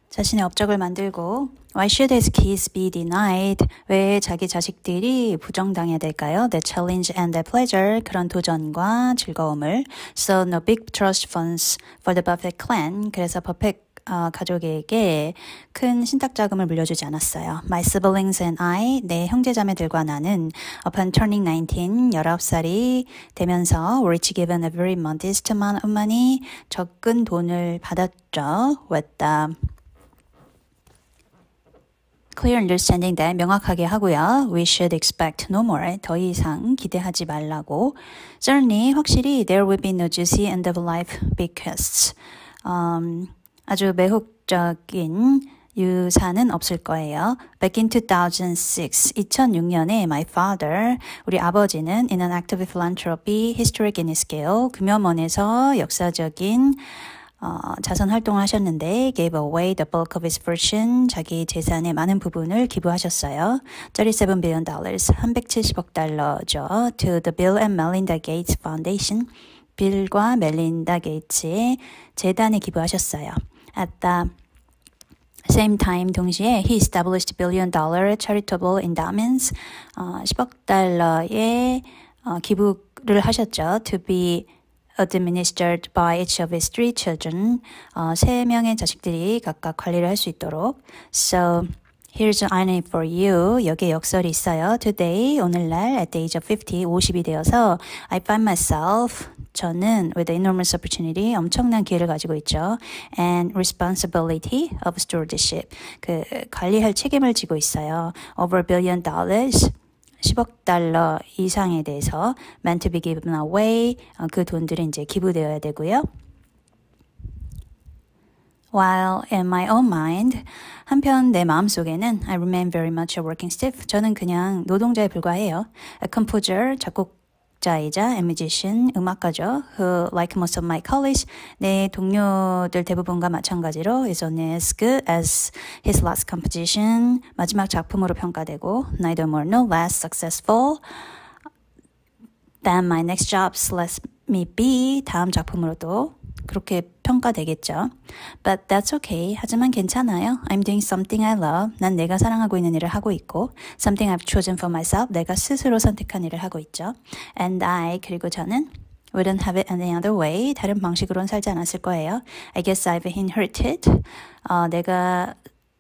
자신의 업적을 만들고 Why should his kids be denied? 왜 자기 자식들이 부정당해야 될까요? The challenge and the pleasure. 그런 도전과 즐거움을. So no big trust funds for the Buffett clan. 그래서 버펫 가족에게 큰 신탁 자금을 물려주지 않았어요. My siblings and I, 내 형제자매들과 나는 upon turning 19, 19살이 되면서 were each given a very modest amount of money, 적은 돈을 받았죠. with the clear understanding that 명확하게 하고요. We should expect no more. 더 이상 기대하지 말라고. Certainly, 확실히 there will be no juicy end of life bequests. 아주 매혹적인 유산은 없을 거예요. Back in 2006년에 my father, 우리 아버지는 in an act of philanthropy, historic in his scale, 금연원에서 역사적인 자선 활동을 하셨는데 gave away the bulk of his fortune, 자기 재산의 많은 부분을 기부하셨어요. $37 billion, 370억 달러죠. to the Bill and Melinda Gates Foundation, 빌과 멜린다 게이츠의 재단에 기부하셨어요. At the same time, 동시에 he established $1 billion charitable endowments, 10억 달러의 기부를 하셨죠. To be administered by each of his three children. 3명의 자식들이 각각 관리를 할 수 있도록. So, here's an irony for you. 여기에 역설이 있어요. Today, 오늘날, at the age of 50이 되어서 I find myself, 저는 with the enormous opportunity, 엄청난 기회를 가지고 있죠. And responsibility of stewardship. 그 관리할 책임을 지고 있어요. Over $1 billion. 10억 달러 이상에 대해서 meant to be given away, 그 돈들이 이제 기부되어야 되고요. While in my own mind, 한편 내 마음속에는 I remain very much a working stiff. 저는 그냥 노동자에 불과해요. A composer, 작곡자이자 a musician, 음악가죠. Who, like most of my colleagues, 내 동료들 대부분과 마찬가지로 is only as good as his last composition, 마지막 작품으로 평가되고 neither more nor less successful than my next jobs let me be, 다음 작품으로도 그렇게 평가되겠죠. But that's okay. 하지만 괜찮아요. I'm doing something I love. 난 내가 사랑하고 있는 일을 하고 있고 something I've chosen for myself. 내가 스스로 선택한 일을 하고 있죠. And I, 그리고 저는 wouldn't have it any other way. 다른 방식으로는 살지 않았을 거예요. I guess I've inherited. 내가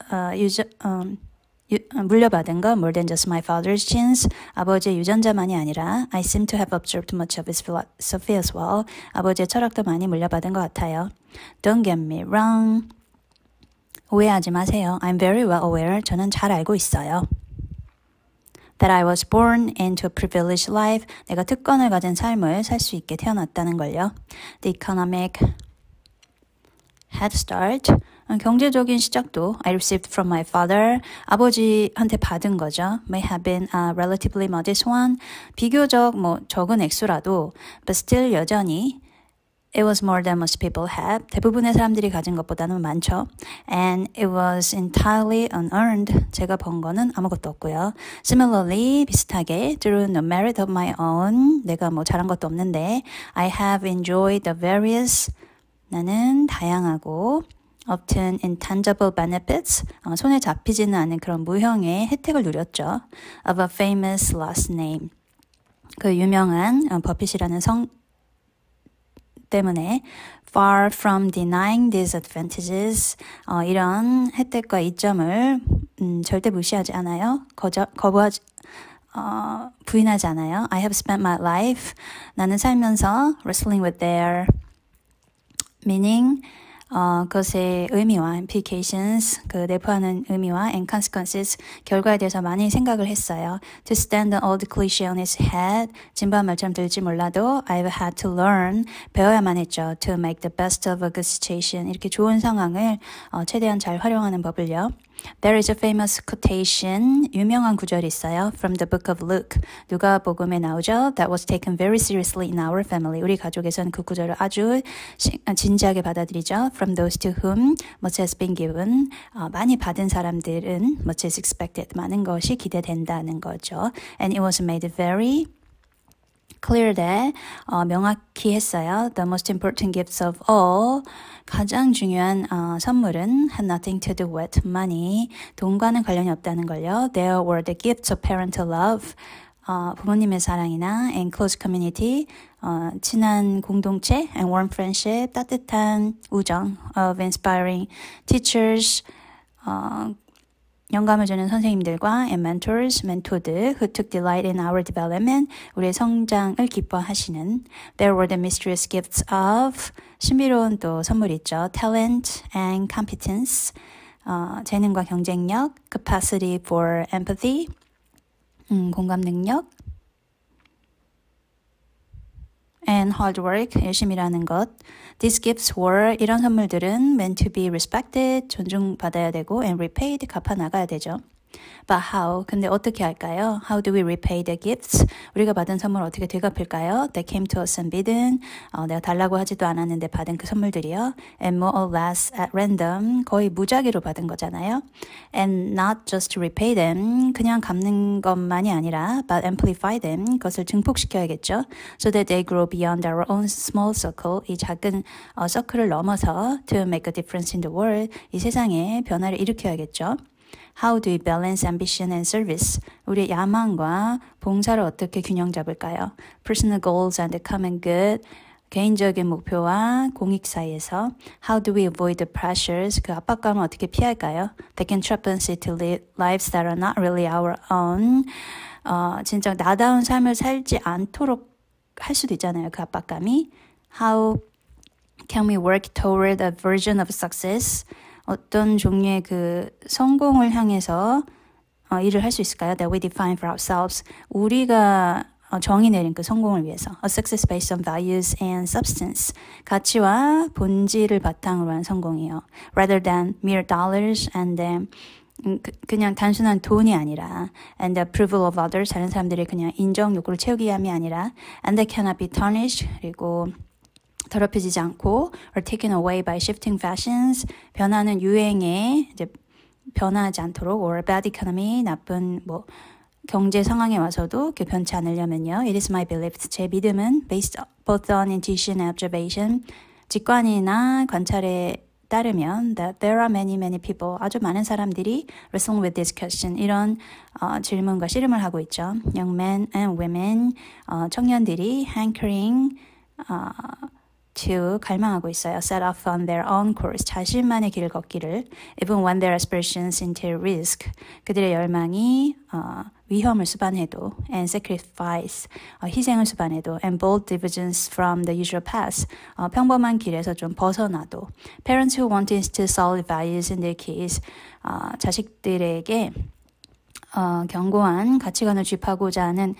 물려받은 거 more than just my father's genes. 아버지의 유전자만이 아니라 I seem to have observed much of his philosophy as well. 아버지의 철학도 많이 물려받은 것 같아요. Don't get me wrong. 오해하지 마세요. I'm very well aware. 저는 잘 알고 있어요. That I was born into a privileged life. 내가 특권을 가진 삶을 살 수 있게 태어났다는 걸요. The economic head start. 경제적인 시작도 I received from my father. 아버지한테 받은 거죠. May have been a relatively modest one. 비교적 적은 액수라도 but still 여전히 it was more than most people have. 대부분의 사람들이 가진 것보다는 많죠. And it was entirely unearned. 제가 번 거는 아무것도 없고요. Similarly, 비슷하게 through no merit of my own. 내가 잘한 것도 없는데 I have enjoyed the various 나는 다양하고 often intangible benefits, 손에 잡히지는 않은 그런 무형의 혜택을 누렸죠. Of a famous last name. 그 유명한 버핏이라는 성 때문에 far from denying these advantages, 이런 혜택과 이점을 절대 무시하지 않아요. 부인하지 않아요. I have spent my life, 나는 살면서 wrestling with their meaning, 그것의 의미와 implications, 그 내포하는 의미와 and consequences, 결과에 대해서 많이 생각을 했어요. To stand an old cliché on his head, 진부한 말처럼 들지 몰라도 I've had to learn, 배워야만 했죠. To make the best of a good situation, 이렇게 좋은 상황을 최대한 잘 활용하는 법을요. There is a famous quotation, 유명한 구절이 있어요. From the book of Luke, 누가복음에 나오죠. That was taken very seriously in our family. 우리 가족에서는 그 구절을 아주 진지하게 받아들이죠. From those to whom much has been given, 많이 받은 사람들은 much is expected, 많은 것이 기대된다는 거죠. And it was made very clear that 명확히 했어요. The most important gifts of all 가장 중요한 선물은 had nothing to do with money. 돈과는 관련이 없다는 걸요. There were the gifts of parental love. 부모님의 사랑이나 and close community, 친한 공동체 and warm friendship, 따뜻한 우정 of inspiring teachers, 영감을 주는 선생님들과 and mentors, 멘토들 who took delight in our development, 우리의 성장을 기뻐하시는 There were the mysterious gifts of 신비로운 또 선물이 있죠. talent and competence, 재능과 경쟁력, capacity for empathy, 공감 능력, and hard work, 열심히 일하는 것. These gifts were, 이런 선물들은 meant to be respected, 존중받아야 되고, and repaid, 갚아나가야 되죠. But how? 근데 어떻게 할까요? How do we repay the gifts? 우리가 받은 선물 어떻게 되갚을까요? They came to us unbidden. 내가 달라고 하지도 않았는데 받은 그 선물들이요. And more or less at random. 거의 무작위로 받은 거잖아요. And not just to repay them. 그냥 갚는 것만이 아니라 but amplify them. 그것을 증폭시켜야겠죠. So that they grow beyond our own small circle. 이 작은 서클을 넘어서 to make a difference in the world. 이 세상에 변화를 일으켜야겠죠. How do we balance ambition and service? 우리의 야망과 봉사를 어떻게 균형 잡을까요? Personal goals and the common good. 개인적인 목표와 공익 사이에서 How do we avoid the pressures? 그 압박감을 어떻게 피할까요? That can trap us to live lives that are not really our own. 진짜 나다운 삶을 살지 않도록 할 수도 있잖아요. 그 압박감이. How can we work toward a version of success? 어떤 종류의 그 성공을 향해서 일을 할 수 있을까요? That we define for ourselves. 우리가 정의 내린 그 성공을 위해서. A success based on values and substance. 가치와 본질을 바탕으로 한 성공이요. Rather than mere dollars and then 그냥 단순한 돈이 아니라 and the approval of others. 다른 사람들의 그냥 인정 욕구를 채우기 위함이 아니라 and they cannot be tarnished. 그리고 더럽혀지지 않고 or taken away by shifting fashions. 변하는 유행에 이제 변하지 않도록 or bad economy. 나쁜 경제 상황에 와서도 변치 않으려면요. It is my belief. 제 믿음은 based both on intuition and observation. 직관이나 관찰에 따르면 that there are many people, 아주 많은 사람들이 wrestling with this question, 이런 질문과 씨름을 하고 있죠. Young men and women, 청년들이 hankering to 갈망하고 있어요. Set off on their own course. 자신만의 길을 걷기를. Even when their aspirations entail risk. 그들의 열망이 위험을 수반해도 and sacrifice. 희생을 수반해도 and bold divergence from the usual path. 평범한 길에서 좀 벗어나도. Parents who want to instill solid values in their kids. 자식들에게 견고한 가치관을 주입하고자 하는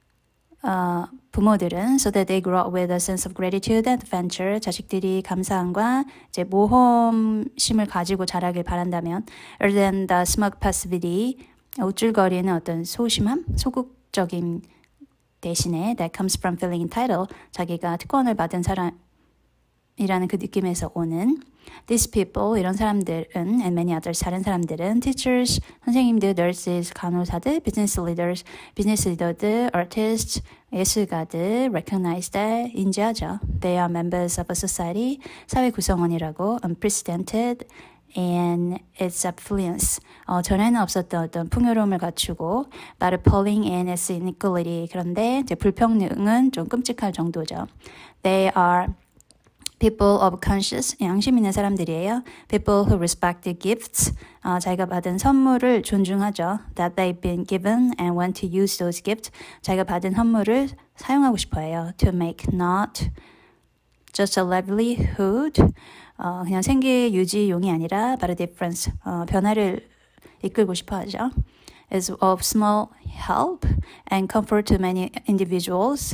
부모들은 so that they grow up with a sense of gratitude and adventure. 자식들이 감사함과 이제 모험심을 가지고 자라길 바란다면 rather than the smug passivity, 우쭐거리는 어떤 소심함, 소극적인 대신에 that comes from feeling entitled, 자기가 특권을 받은 사람이라는 그 느낌에서 오는 these people, 이런 사람들은 and many others, 다른 사람들은 teachers, 선생님들, nurses, 간호사들, business leaders, 비즈니스 리더들, artists, 예술가들, recognize that, 인지하죠. They are members of a society, 사회 구성원이라고, unprecedented and its affluence, 전에는 없었던 어떤 풍요로움을 갖추고 but appalling in its inequality, 그런데 이제 불평등은 좀 끔찍할 정도죠. They are people of conscience, 양심 있는 사람들이에요. People who respect the gifts, 자기가 받은 선물을 존중하죠. That they've been given and want to use those gifts, 자기가 받은 선물을 사용하고 싶어해요. To make not just a livelihood, 그냥 생계 유지용이 아니라 but a difference, 변화를 이끌고 싶어하죠. Is of small help and comfort to many individuals.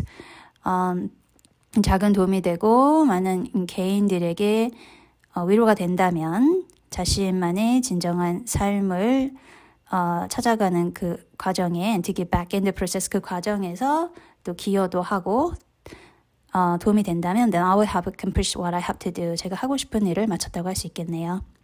작은 도움이 되고 많은 개인들에게 위로가 된다면 자신만의 진정한 삶을 찾아가는 그 과정에 and to get back in the process, 그 과정에서 또 기여도 하고 도움이 된다면 then I will have accomplished what I have to do. 제가 하고 싶은 일을 마쳤다고 할 수 있겠네요.